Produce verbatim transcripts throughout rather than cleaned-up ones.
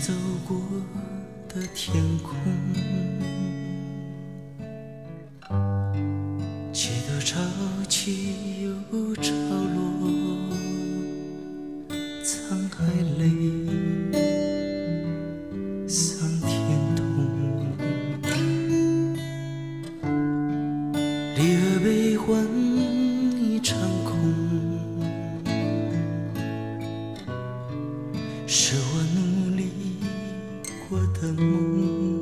走过的天空，几度潮起又潮落，沧海泪桑田痛，离合悲欢一场空，是我努力过的梦，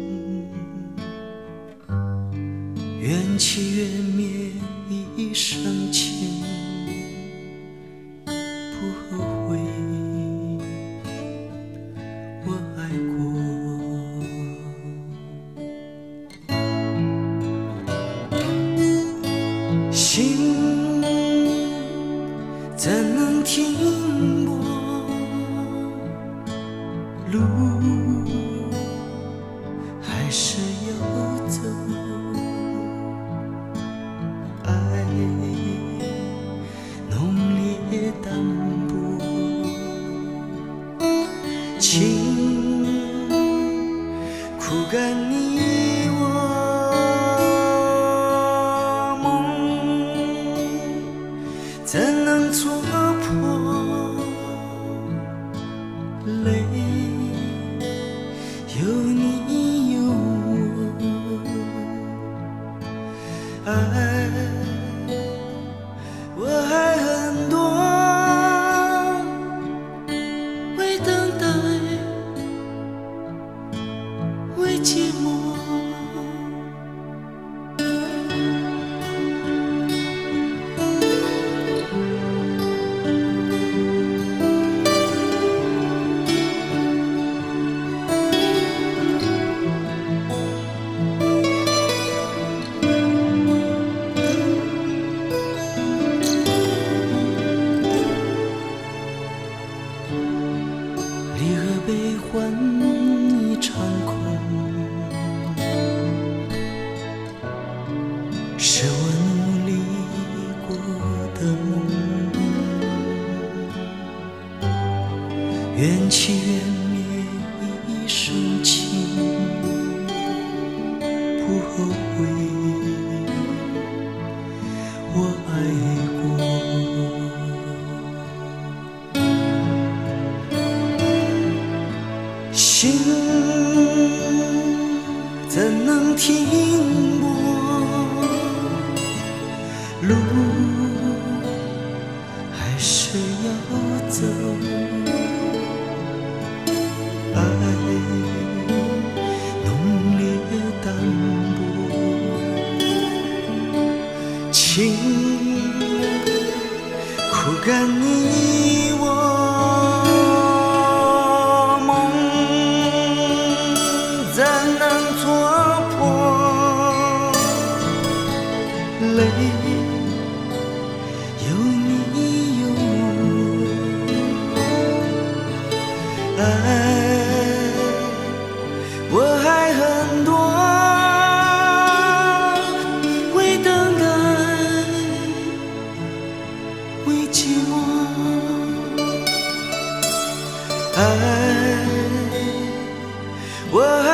缘起缘灭一生情，不后悔我爱过。心怎能停泊？路还是要走，爱浓烈淡薄，情苦干你我，梦怎能戳破？泪有你有我，爱我还很多，为等待，为寂寞。离合悲欢一场空，是我努力过的梦，缘起缘灭一生情，不后悔我爱过。心怎能停泊？路还是要走，爱浓烈淡薄，情苦干你我。怎能戳破？泪有你有我，爱我还很多，为等待，为寂寞，爱我还